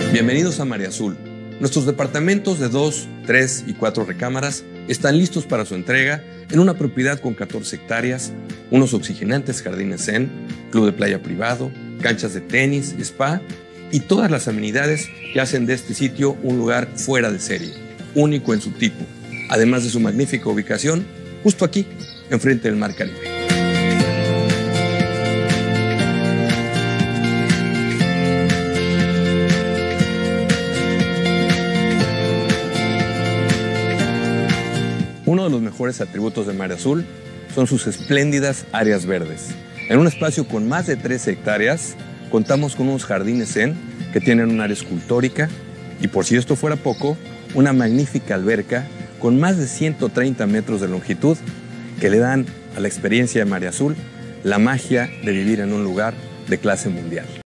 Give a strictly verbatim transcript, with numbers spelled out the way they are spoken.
Bienvenidos a Marea Azul. Nuestros departamentos de dos, tres y cuatro recámaras están listos para su entrega en una propiedad con catorce hectáreas, unos oxigenantes jardines zen, club de playa privado, canchas de tenis, spa y todas las amenidades que hacen de este sitio un lugar fuera de serie, único en su tipo, además de su magnífica ubicación justo aquí, enfrente del Mar Caribe. Uno de los mejores atributos de Marea Azul son sus espléndidas áreas verdes. En un espacio con más de trece hectáreas, contamos con unos jardines zen que tienen un área escultórica y, por si esto fuera poco, una magnífica alberca con más de ciento treinta metros de longitud que le dan a la experiencia de Marea Azul la magia de vivir en un lugar de clase mundial.